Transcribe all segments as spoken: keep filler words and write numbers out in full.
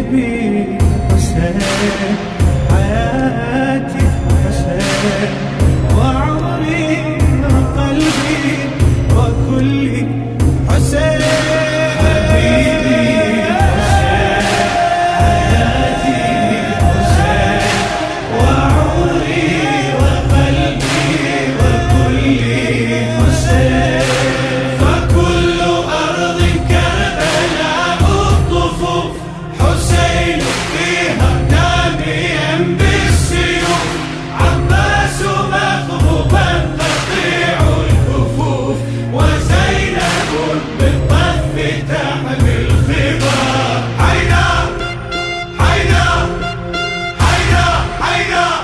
حبيبي حسين، حياتي حسين، وعمري وقلبي وكلي حسين. حبيبي حسين، حياتي حسين، وعمري وقلبي وكلي حسين. فكل أرض كربلاء الطفوف حسين فيها ناميا بالسيوف، عباس مغضوبا قطيع الكفوف، وزينب بالطف تحمل الخبار. حيدر حيدر حيدر حيدر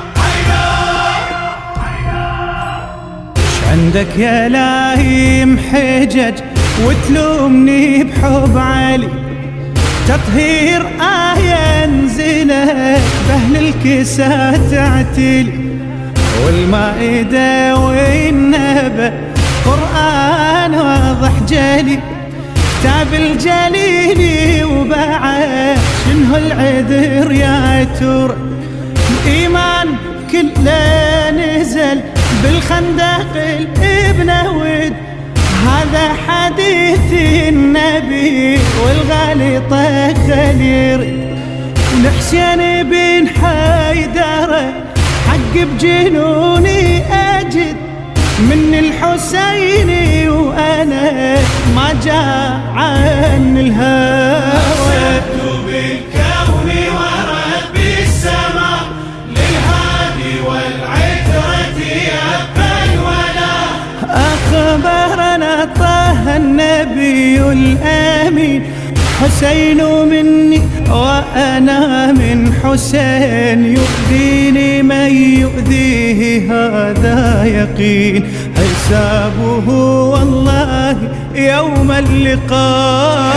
حيدر. ايش عندك يا لاهيم حجج وتلومني بحب علي؟ تطهير آية نزلت بأهل الكساء تعتلي، والمائدة والنبأ قرآن واضح جلي، كتاب الجليل وبعد شنو العذر يا ترى؟ الإيمان كله نزل بالخندق الابن ود، هذا حديث النبي والغالي طخل يرد. والحسين بن حيدر حق بجنوني أجد، من الحسين وأنا ما جاء عن الهوى. أسدت بالكون ورب السماء للهادي والعترة يبقى الولا. أخبرنا طه النبي الأمين، حسين مني وأنا من حسين، يؤذيني من يؤذيه هذا يقين، حسابه والله يوم اللقاء،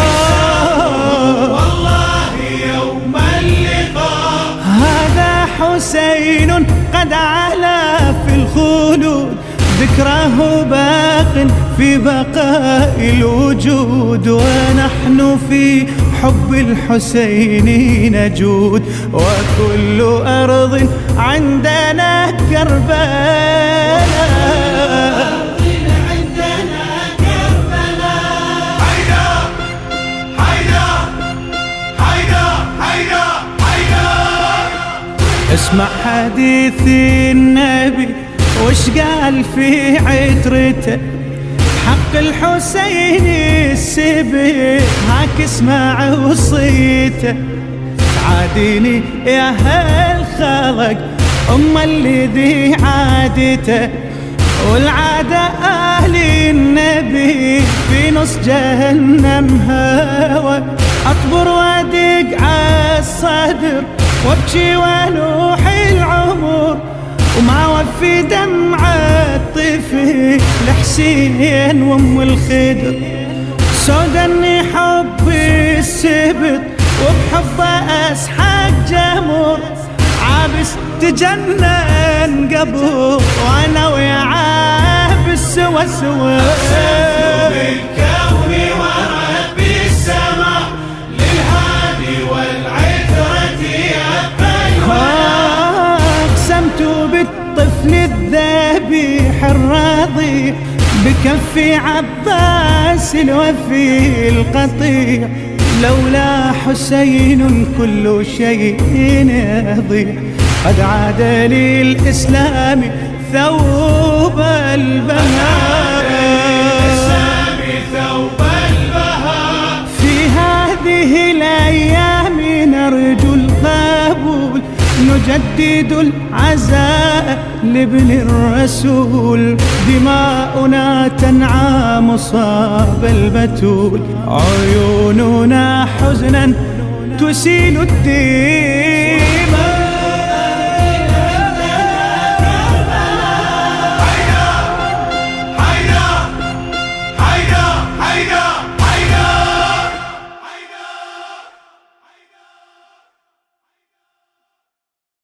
والله يوم اللقاء. هذا حسين قد علا في الخلود، ذكره باق في بقاء الوجود، ونحن في حب الحسين نجود، وكل أرض عندنا كربلاء. اسمع حديث النبي وش قال في عترته، حق الحسين السبت هاك اسمع وصيته. عاديني يا هالخلق أم اللي ذي عادته، والعادة أهل النبي في نص جهنم هوى. أطبر وأدق عالصدر وابكي ونوح العمر، وما وفي دمعة طفل لحسين وام الخدر. سودني حب السبط وبحبه اسحق جمر، عابس تجنن قبل وانا ويا عابس سوا سوا. أقسمت بالكون ورب السماء للهادي والعترة يبقى الولا. أقسمت بالطفل الذبيح الرضيع، بكف عباس الوفي القطيع، لولا حسين كل شيء يضيع. قد عاد للإسلام ثوب البهاء، في هذه الأيام نرجو القبول، نجدد العزاء لابن الرسول، دماؤنا تنعى مصاب البتول، عيوننا حزنا تسيل الدين.